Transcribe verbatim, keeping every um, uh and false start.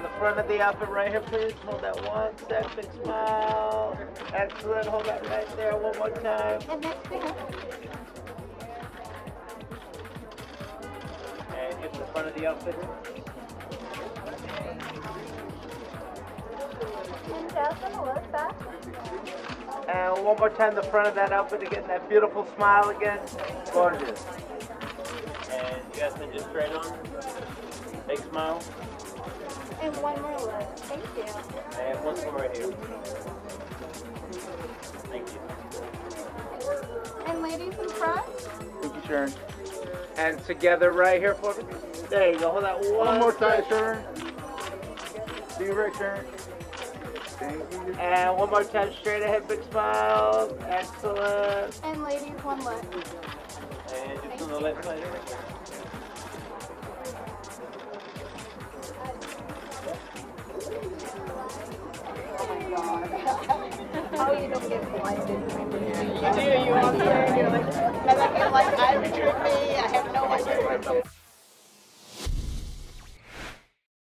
And the front of the outfit right here, please. Hold that one sec, big smile. Excellent. Hold that right there one more time. And next to him. And hip the front of the outfit. And Jasmine, a little back. And one more time, the front of that outfit again. That beautiful smile again. Gorgeous. And Jasmine, just straight on. Big smile. And one more look. Thank you. And one more right here. Thank you. And ladies in front. Thank you, Sharon. And together right here for me. There you go. Hold that one. One more time, Sharon. See you right, Sharon. Thank you. And one more time, straight ahead, big smile. Excellent. And ladies, one look. And just on the left side here. Oh, you don't get blinded. You do, you walk there and you're like, and like, like, I retreat me, I have no idea where to go.